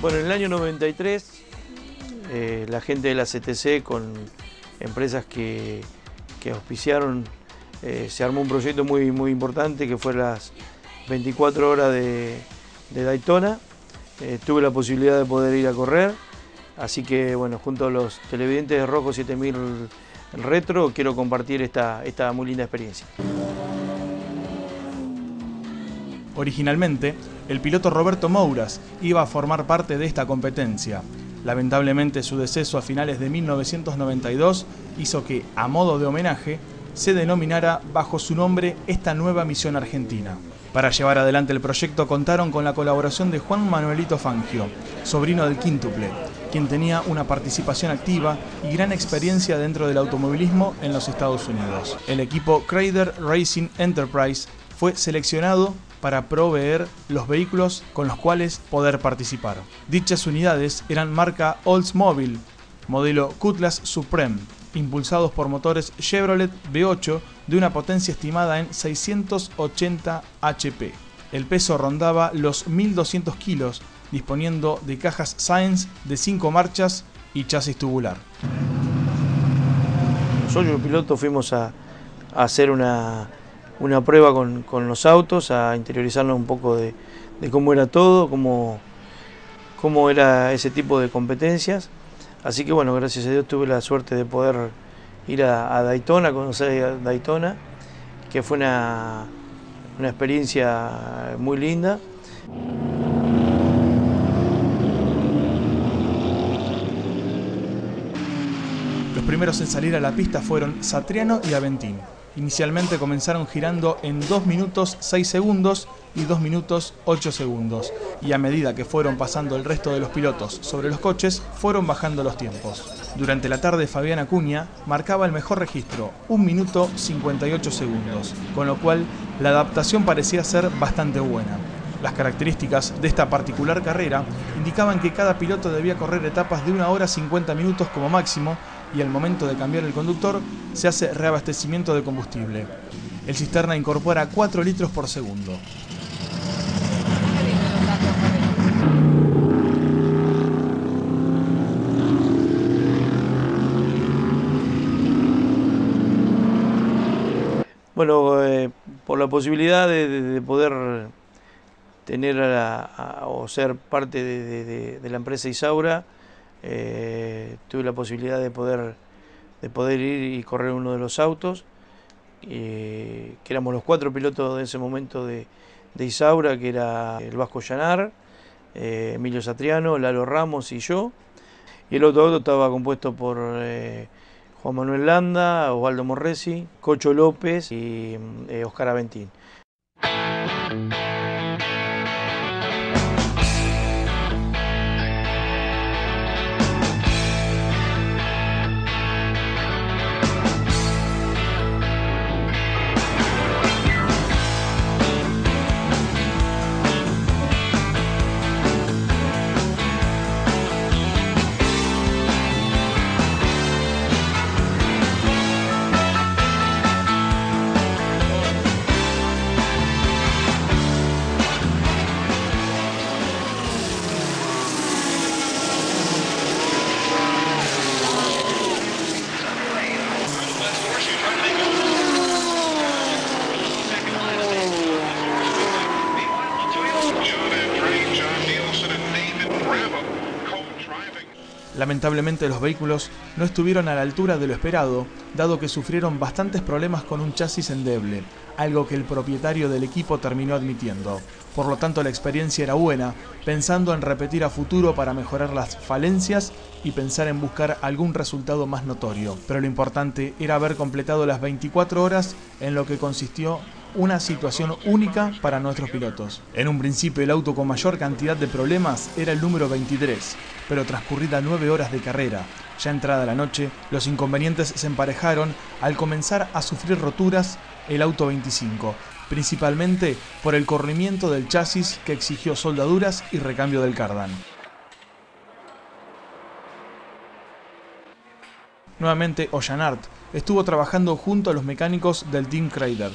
Bueno, en el año 93, la gente de la CTC con empresas que auspiciaron, se armó un proyecto muy importante que fue las 24 horas de Daytona. Tuve la posibilidad de poder ir a correr, así que bueno, junto a los televidentes de Rojo 7000 Retro quiero compartir esta muy linda experiencia. Originalmente, el piloto Roberto Mouras iba a formar parte de esta competencia. Lamentablemente, su deceso a finales de 1992 hizo que, a modo de homenaje, se denominara bajo su nombre esta nueva misión argentina. Para llevar adelante el proyecto contaron con la colaboración de Juan Manuelito Fangio, sobrino del quíntuple, quien tenía una participación activa y gran experiencia dentro del automovilismo en los Estados Unidos. El equipo Crader Racing Enterprise fue seleccionado para proveer los vehículos con los cuales poder participar. Dichas unidades eran marca Oldsmobile, modelo Cutlass Supreme, impulsados por motores Chevrolet V8 de una potencia estimada en 680 HP. El peso rondaba los 1.200 kilos, disponiendo de cajas Saenz de 5 marchas y chasis tubular. Nosotros los pilotos fuimos a hacer una prueba con los autos, a interiorizarnos un poco de cómo era todo, cómo era ese tipo de competencias. Así que bueno, gracias a Dios tuve la suerte de poder ir a Daytona, conocer Daytona, que fue una experiencia muy linda. Los primeros en salir a la pista fueron Satriano y Aventín. Inicialmente comenzaron girando en 2 minutos 6 segundos y 2 minutos 8 segundos, y a medida que fueron pasando el resto de los pilotos sobre los coches, fueron bajando los tiempos. Durante la tarde, Fabián Acuña marcaba el mejor registro, 1 minuto 58 segundos, con lo cual la adaptación parecía ser bastante buena. Las características de esta particular carrera indicaban que cada piloto debía correr etapas de 1 hora 50 minutos como máximo, y al momento de cambiar el conductor se hace reabastecimiento de combustible. El cisterna incorpora 4 litros por segundo. Bueno, por la posibilidad de poder tener o ser parte de la empresa Isaura, tuve la posibilidad de poder ir y correr uno de los autos, que éramos los 4 pilotos de ese momento de Isaura, que era el Vasco Llanar, Emilio Satriano, Lalo Ramos y yo. Y el otro auto estaba compuesto por Juan Manuel Landa, Osvaldo Morresi, Cocho López y Oscar Aventín. Lamentablemente los vehículos no estuvieron a la altura de lo esperado, dado que sufrieron bastantes problemas con un chasis endeble, algo que el propietario del equipo terminó admitiendo. Por lo tanto, la experiencia era buena, pensando en repetir a futuro para mejorar las falencias y pensar en buscar algún resultado más notorio. Pero lo importante era haber completado las 24 horas, en lo que consistió una situación única para nuestros pilotos. En un principio el auto con mayor cantidad de problemas era el número 23, pero transcurridas 9 horas de carrera, ya entrada la noche, los inconvenientes se emparejaron al comenzar a sufrir roturas el auto 25, principalmente por el corrimiento del chasis que exigió soldaduras y recambio del cardan. Nuevamente Ollanart estuvo trabajando junto a los mecánicos del Team Crader.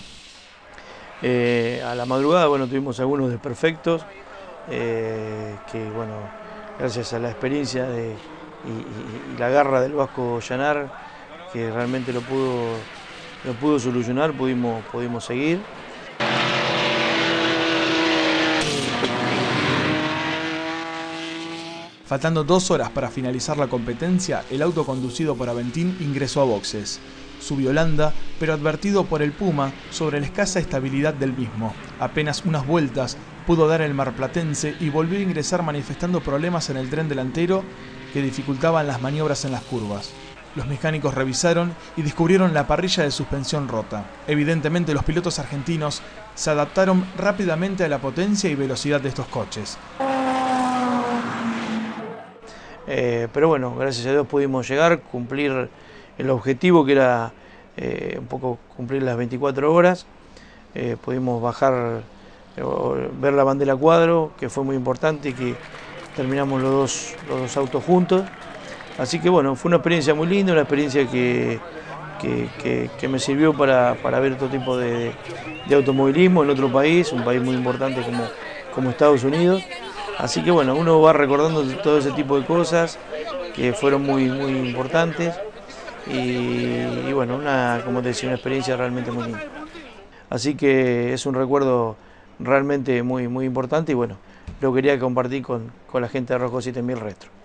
A la madrugada, bueno, tuvimos algunos desperfectos, que bueno, gracias a la experiencia y la garra del Vasco Llanar, que realmente lo pudo solucionar, pudimos seguir. Faltando 2 horas para finalizar la competencia, el auto conducido por Aventín ingresó a boxes. Subió Landa, pero advertido por el Puma sobre la escasa estabilidad del mismo. Apenas unas vueltas pudo dar el marplatense y volvió a ingresar manifestando problemas en el tren delantero que dificultaban las maniobras en las curvas. Los mecánicos revisaron y descubrieron la parrilla de suspensión rota. Evidentemente los pilotos argentinos se adaptaron rápidamente a la potencia y velocidad de estos coches. Pero bueno, gracias a Dios pudimos llegar, cumplir el objetivo que era un poco cumplir las 24 horas. Pudimos bajar, ver la bandera cuadro, que fue muy importante, que terminamos los dos autos juntos. Así que bueno, fue una experiencia muy linda, una experiencia que me sirvió para ver otro tipo de automovilismo en otro país, un país muy importante como Estados Unidos. Así que bueno, uno va recordando todo ese tipo de cosas que fueron muy importantes y bueno, como te decía, una experiencia realmente muy linda. Así que es un recuerdo realmente muy importante y bueno, lo quería compartir con la gente de Rosco 7000 Retro.